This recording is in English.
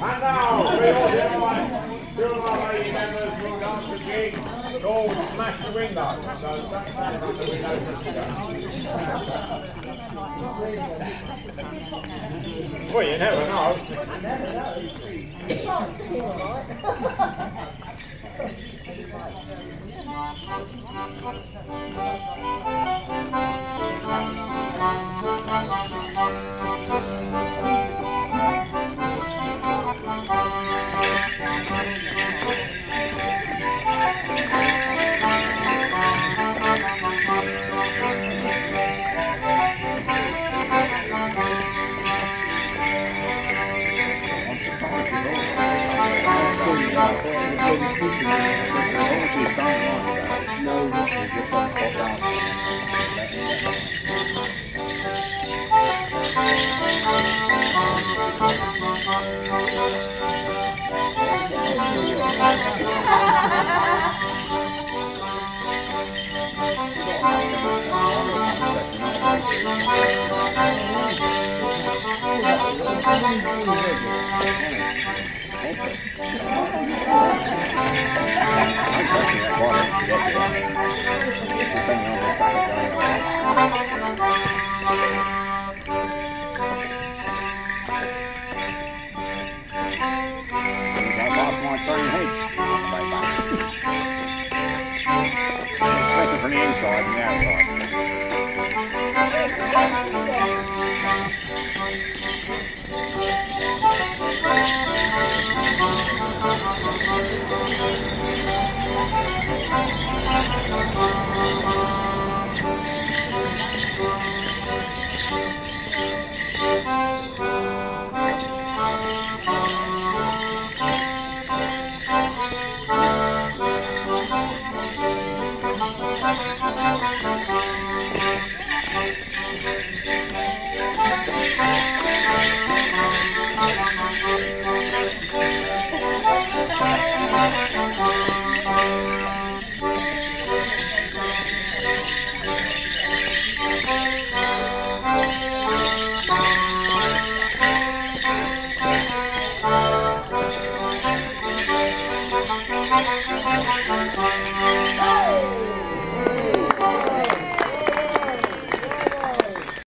And now, two of our lady members will dance the jig called Smash the Window. So that's that on the window just to go. Well, you never know. From the inside and the outside. Oh!